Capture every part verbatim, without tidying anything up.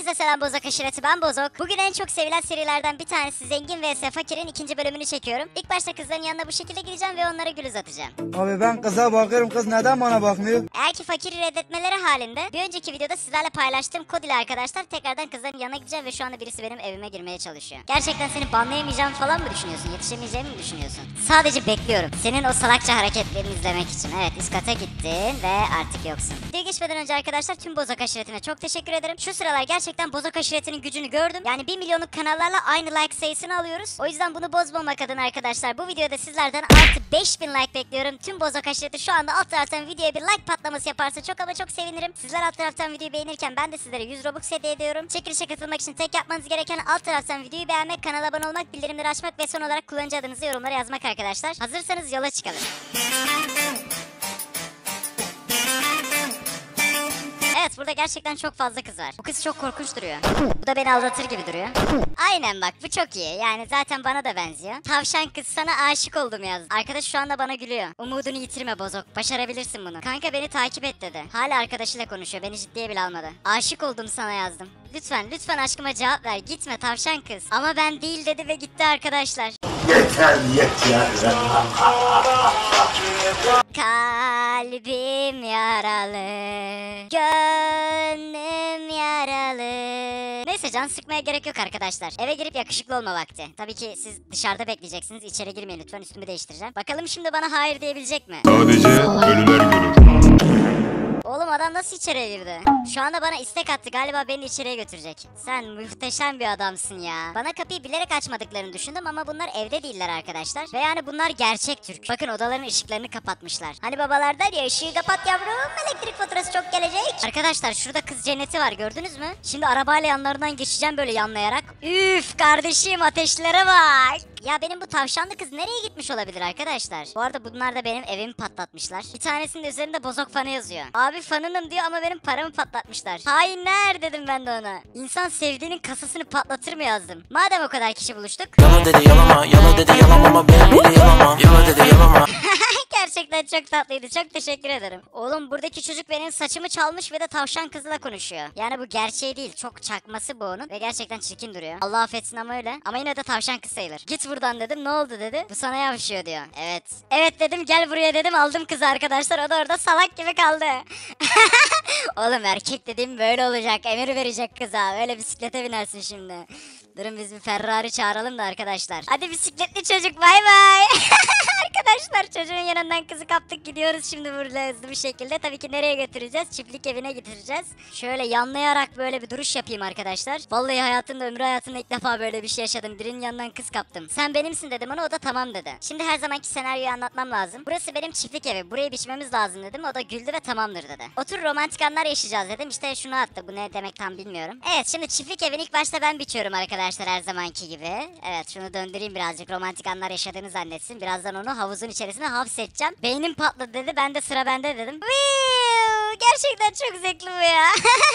Herkese selam Bozok aşireti, ben Bozok. Bugün en çok sevilen serilerden bir tanesi Zengin vs Fakir'in ikinci bölümünü çekiyorum. İlk başta kızların yanına bu şekilde gideceğim ve onlara gül uzatacağım. Abi ben kıza bakıyorum, kız neden bana bakmıyor? Eğer ki Fakir'i reddetmeleri halinde bir önceki videoda sizlerle paylaştığım kod ile arkadaşlar tekrardan kızların yanına gideceğim ve şu anda birisi benim evime girmeye çalışıyor. Gerçekten seni banlayamayacağım falan mı düşünüyorsun? Yetişemeyeceğimi mi düşünüyorsun? Sadece bekliyorum. Senin o salakça hareketlerini izlemek için. Evet, üst kata gittin ve artık yoksun. Videoya geçmeden önce arkadaşlar tüm Bozok aşiretine çok teşekkür ederim. Şu sıralar gerçekten Bozok aşiretinin gücünü gördüm. Yani bir milyonluk kanallarla aynı like sayısını alıyoruz. O yüzden bunu bozmamak adına arkadaşlar bu videoda sizlerden artı beş bin like bekliyorum. Tüm Bozok aşireti şu anda alt taraftan videoya bir like patlaması yaparsa çok ama çok sevinirim. Sizler alt taraftan videoyu beğenirken ben de sizlere yüz Robux hediye ediyorum. Çekilişe katılmak için tek yapmanız gereken alt taraftan videoyu beğenmek, kanala abone olmak, bildirimleri açmak ve son olarak kullanıcı adınızı yorumlara yazmak arkadaşlar. Hazırsanız yola çıkalım. Evet, burada gerçekten çok fazla kız var. Bu kız çok korkunç duruyor. Bu da beni aldatır gibi duruyor. Aynen bak, bu çok iyi. Yani zaten bana da benziyor. Tavşan kız sana aşık oldum yazdı. Arkadaş şu anda bana gülüyor. Umudunu yitirme Bozok. Başarabilirsin bunu. Kanka beni takip et dedi. Hala arkadaşıyla konuşuyor. Beni ciddiye bile almadı. Aşık oldum sana yazdım. Lütfen lütfen aşkıma cevap ver. Gitme tavşan kız. Ama ben değil dedi ve gitti arkadaşlar. Yeter yeter. Kalbim yaralı, gönlüm yaralı. Neyse, can sıkmaya gerek yok arkadaşlar. Eve girip yakışıklı olma vakti. Tabii ki siz dışarıda bekleyeceksiniz. İçeri girmeyin lütfen, üstümü değiştireceğim. Bakalım şimdi bana hayır diyebilecek mi? Sadece ölüler görür. Oğlum adam nasıl içeriye girdi? Şu anda bana istek attı, galiba beni içeriye götürecek. Sen muhteşem bir adamsın ya. Bana kapıyı bilerek açmadıklarını düşündüm ama bunlar evde değiller arkadaşlar. Ve yani bunlar gerçek Türk. Bakın odaların ışıklarını kapatmışlar. Hani babalar der ya, ışığı kapat yavrum, elektrik faturası çok gelecek. Arkadaşlar şurada kız cenneti var, gördünüz mü? Şimdi arabayla yanlarından geçeceğim böyle yanlayarak. Üf kardeşim, ateşlere bak. Ya benim bu tavşanlı kız nereye gitmiş olabilir arkadaşlar? Bu arada bunlar da benim evimi patlatmışlar. Bir tanesinin üzerinde Bozok fanı yazıyor. Abi fanınım diyor ama benim paramı patlatmışlar. Hainler dedim ben de ona. İnsan sevdiğinin kasasını patlatır mı yazdım. Madem o kadar kişi buluştuk. Yala dedi yalama, yala dedi yalamama, beni bile yalama. Yala dedi yalama. Gerçekten çok tatlıydı. Çok teşekkür ederim. Oğlum buradaki çocuk benim saçımı çalmış ve de tavşan kızla konuşuyor. Yani bu gerçeği değil. Çok çakması bu onun. Ve gerçekten çirkin duruyor. Allah affetsin ama öyle. Ama yine de tavşan kız sayılır. Git buradan dedim. Ne oldu dedi. Bu sana yavşıyor diyor. Evet. Evet dedim, gel buraya dedim. Aldım kızı arkadaşlar. O da orada salak gibi kaldı. Oğlum erkek dediğim böyle olacak. Emir verecek kıza. Öyle bisiklete binersin şimdi. Durun biz bir Ferrari çağıralım da arkadaşlar. Hadi bisikletli çocuk, bay bay. Arkadaşlar çocuğun yanından kızı kaptık, gidiyoruz şimdi burada hızlı bir şekilde. Tabii ki nereye götüreceğiz? Çiftlik evine getireceğiz. Şöyle yanlayarak böyle bir duruş yapayım arkadaşlar. Vallahi hayatımda, ömrü hayatımda ilk defa böyle bir şey yaşadım. Birinin yanından kız kaptım. Sen benimsin dedim ona, o da tamam dedi. Şimdi her zamanki senaryoyu anlatmam lazım. Burası benim çiftlik evi. Burayı biçmemiz lazım dedim. O da güldü ve tamamdır dedi. Otur romantik anlar yaşayacağız dedim. İşte şunu attı. Bu ne demek tam bilmiyorum. Evet, şimdi çiftlik evini ilk başta ben biçiyorum arkadaşlar, her zamanki gibi. Evet, şunu döndüreyim birazcık, romantik anlar yaşadığını zannetsin. Birazdan onu havuzun içerisine hapsedeceğim. Beynim patladı dedi. Ben de sıra bende dedim. Viiiv! Gerçekten çok zevkli bu ya.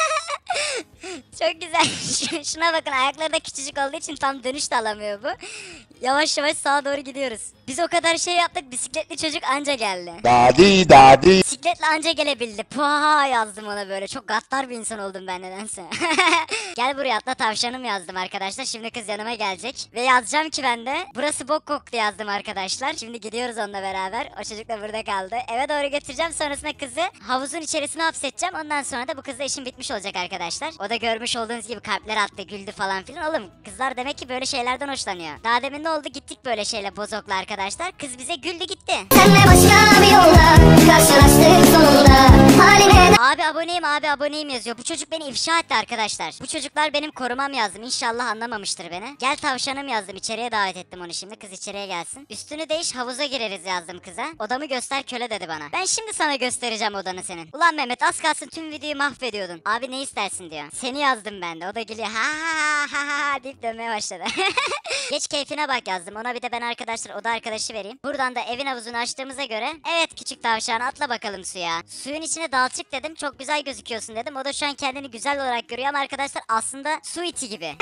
Çok güzel. Şuna bakın, ayakları da küçücük olduğu için tam dönüş de alamıyor bu. Yavaş yavaş sağa doğru gidiyoruz. Biz o kadar şey yaptık, bisikletli çocuk anca geldi. Dadi dadi. Bisikletle anca gelebildi. Puha yazdım ona böyle. Çok gaddar bir insan oldum ben nedense. Gel buraya atla tavşanım yazdım arkadaşlar. Şimdi kız yanıma gelecek. Ve yazacağım ki ben de burası bok koktu yazdım arkadaşlar. Şimdi gidiyoruz onunla beraber. O çocuk da burada kaldı. Eve doğru götüreceğim. Sonrasında kızı havuzun içerisine hapsedeceğim. Ondan sonra da bu kızla işim bitmiş olacak arkadaşlar. O da görmüş olduğunuz gibi kalpler attı, güldü falan filan. Oğlum kızlar demek ki böyle şeylerden hoşlanıyor. Daha demin ne oldu, gittik böyle şeyle Bozok'la arkadaşlar. Kız bize güldü gitti. Senle başka bir yolda karşılaştık sonunda. Haline... Abi aboneyim, abi aboneyim yazıyor. Bu çocuk beni ifşa etti arkadaşlar. Bu çocuklar benim korumam yazdım. İnşallah anlamamıştır beni. Gel tavşanım yazdım. İçeriye davet ettim onu şimdi. Kız içeriye gelsin. Üstünü değiş, havuza gireriz yazdım kıza. Odamı göster köle dedi bana. Ben şimdi sana göstereceğim odanı senin. Ulan Mehmet, az kalsın tüm videoyu mahvediyordun. Abi ne istersin diyor. Seni yazdım ben de. O da gülüyor. Ha ha ha ha ha deyip dönmeye başladı. Geç keyfine bak yazdım. Ona bir de ben arkadaşlar oda arkadaşı vereyim. Buradan da evin havuzunu açtığımıza göre. Evet küçük tavşan, atla bakalım suya. Suyun içine dalçık dedim. Çok güzel gözüküyorsun dedim. O da şu an kendini güzel olarak görüyor ama arkadaşlar aslında su iti gibi.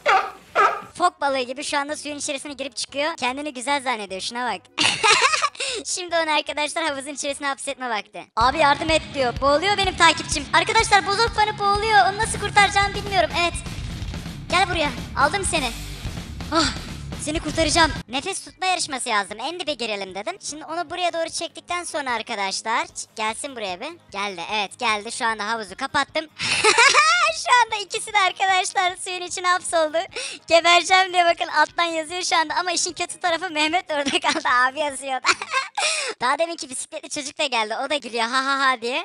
Fok balığı gibi şu anda suyun içerisine girip çıkıyor. Kendini güzel zannediyor. Şuna bak. Şimdi onu arkadaşlar havuzun içerisine hapsetme vakti. Abi yardım et diyor. Boğuluyor benim takipçim. Arkadaşlar bozok fanı boğuluyor. Onu nasıl kurtaracağımı bilmiyorum. Evet. Gel buraya. Aldım seni. Ah, seni kurtaracağım. Nefes tutma yarışması yazdım. En dibe girelim dedim. Şimdi onu buraya doğru çektikten sonra arkadaşlar. Gelsin buraya bir. Geldi. Evet geldi. Şu anda havuzu kapattım. Şu anda ikisi de arkadaşlar suyun içine hapsoldu. Gebereceğim diye bakın alttan yazıyor şu anda. Ama işin kötü tarafı Mehmet orada kaldı. Abi yazıyor da. Daha deminki bisikletli çocuk da geldi. O da gülüyor ha ha ha diye.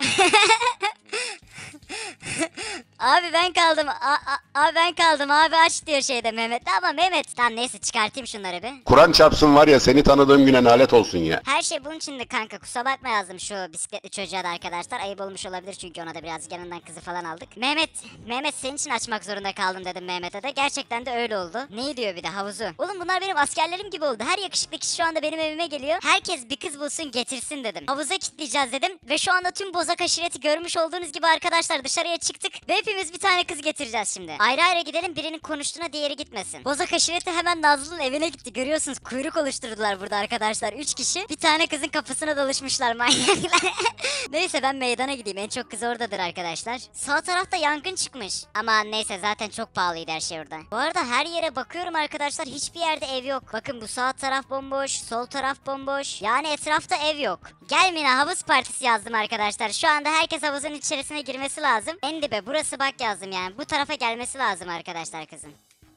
Abi ben kaldım. A- a- abi ben kaldım. Abi aç diyor şeyde Mehmet. Ama Mehmet. Tamam neyse çıkartayım şunları bir. Kur'an çarpsın var ya seni tanıdığım güne nalet olsun ya. Her şey bunun içinde kanka. Kusura bakma yazdım şu bisikletli çocuğa da arkadaşlar. Ayıp olmuş olabilir çünkü ona da biraz yanından kızı falan aldık. Mehmet. Mehmet senin için açmak zorunda kaldım dedim Mehmet'e de. Gerçekten de öyle oldu. Ne diyor bir de havuzu. Oğlum bunlar benim askerlerim gibi oldu. Her yakışıklı kişi şu anda benim evime geliyor. Herkes bir kız bulsun getirsin dedim. Havuza kilitleyeceğiz dedim. Ve şu anda tüm bozak aşireti görmüş olduğunuz gibi arkadaşlar dışarıya çıktık. Ve hepimiz bir tane kız getireceğiz şimdi. Ayrı ayrı gidelim, birinin konuştuğuna diğeri gitmesin. Bozak aşireti hemen Nazlı'nın evine gitti. Görüyorsunuz kuyruk oluşturdular burada arkadaşlar. Üç kişi bir tane kızın kapısına dalışmışlar manyaklar. Neyse ben meydana gideyim. En çok kız oradadır arkadaşlar. Sağ tarafta yangın çıkmış. Ama neyse zaten çok pahalıydı her şey orada. Bu arada her yere bakıyorum arkadaşlar. Hiçbir yerde ev yok. Bakın bu sağ taraf bomboş. Sol taraf bomboş. Yani etrafta ev yok. Gel Mina havuz partisi yazdım arkadaşlar. Şu anda herkes havuzun içerisine girmesi lazım. En dibe burası bak yazdım yani. Bu tarafa gelmesi lazım arkadaşlar kızın.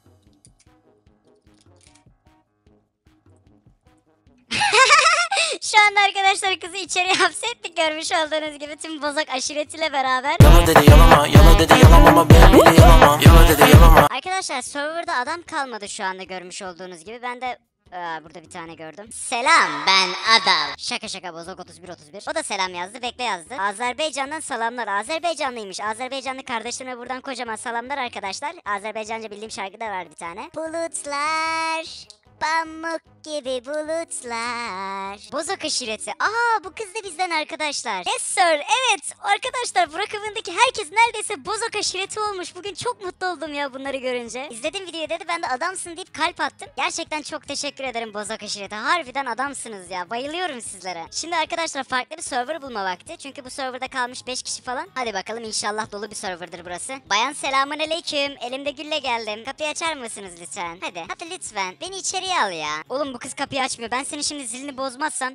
Şu anda arkadaşlar kızı içeriye hapsettik görmüş olduğunuz gibi tüm bozak aşiretiyle beraber. Yala dedi yalama, yala dedi yalamama, baby yalama. Yala dedi yalama. Arkadaşlar serverda adam kalmadı şu anda görmüş olduğunuz gibi. Ben de Aa, burada bir tane gördüm. Selam ben Adal. Şaka şaka bozok otuz bir otuz bir. O da selam yazdı bekle yazdı. Azerbaycan'dan selamlar. Azerbaycanlıymış. Azerbaycanlı kardeşlerime buradan kocaman selamlar arkadaşlar. Azerbaycanca bildiğim şarkı da var bir tane. Bulutlar. Pamuk gibi bulutlar. Bozok aşireti. Aa bu kız da bizden arkadaşlar. Yes sir. Evet arkadaşlar Burak Avı'ndaki herkes neredeyse bozok aşireti olmuş. Bugün çok mutlu oldum ya bunları görünce. İzledim videoyu dedi ben de adamsın deyip kalp attım. Gerçekten çok teşekkür ederim bozok aşireti. Harbiden adamsınız ya. Bayılıyorum sizlere. Şimdi arkadaşlar farklı bir server bulma vakti. Çünkü bu serverda kalmış beş kişi falan. Hadi bakalım inşallah dolu bir serverdır burası. Bayan selamun aleyküm. Elimde gülle geldim. Kapıyı açar mısınız lütfen? Hadi. Hadi lütfen. Beni içeriye al ya. Oğlum bu kız kapıyı açmıyor. Ben senin şimdi zilini bozmazsam.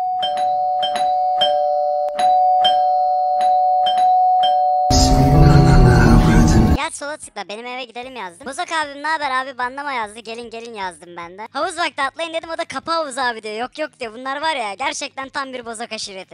Gel sola tıkla benim eve gidelim yazdım. Bozok abim ne haber abi banlama yazdı. Gelin gelin yazdım ben de. Havuz vakti atlayın dedim o da kapa havuz abi diyor. Yok yok diyor. Bunlar var ya gerçekten tam bir bozok aşireti.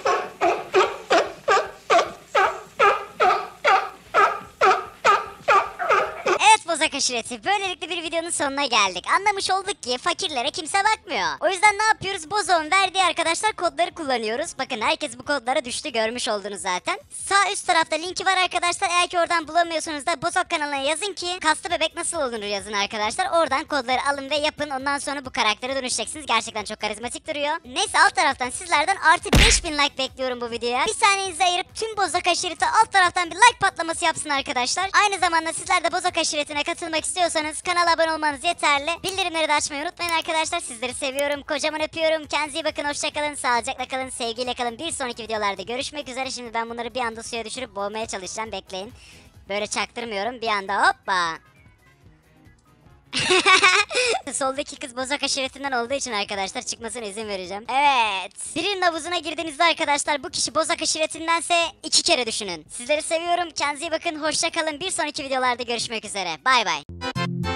Bozak aşireti. Böylelikle bir videonun sonuna geldik. Anlamış olduk ki fakirlere kimse bakmıyor. O yüzden ne yapıyoruz? Bozok'un verdiği arkadaşlar kodları kullanıyoruz. Bakın herkes bu kodlara düştü görmüş oldunuz zaten. Sağ üst tarafta linki var arkadaşlar. Eğer ki oradan bulamıyorsunuz da Bozok kanalına yazın ki kaslı bebek nasıl olunur yazın arkadaşlar. Oradan kodları alın ve yapın. Ondan sonra bu karaktere dönüşeceksiniz. Gerçekten çok karizmatik duruyor. Neyse alt taraftan sizlerden artı beş bin like bekliyorum bu videoya. Bir saniyenizi ayırıp tüm Bozok aşireti alt taraftan bir like patlaması yapsın arkadaşlar. Aynı zamanda sizler de Bozok aşiretine katılmak istiyorsanız kanala abone olmanız yeterli. Bildirimleri de açmayı unutmayın arkadaşlar. Sizleri seviyorum. Kocaman öpüyorum. Kendinize iyi bakın. Hoşçakalın. Sağlıcakla kalın. Sevgiyle kalın. Bir sonraki videolarda görüşmek üzere. Şimdi ben bunları bir anda suya düşürüp boğmaya çalışacağım. Bekleyin. Böyle çaktırmıyorum. Bir anda hoppa. Soldaki kız bozok aşiretinden olduğu için arkadaşlar çıkmasına izin vereceğim. Evet. Birinin havuzuna girdiğinizde arkadaşlar bu kişi bozok aşiretindense iki kere düşünün. Sizleri seviyorum. Kendinize iyi bakın. Hoşça kalın. Bir sonraki videolarda görüşmek üzere. Bay bay.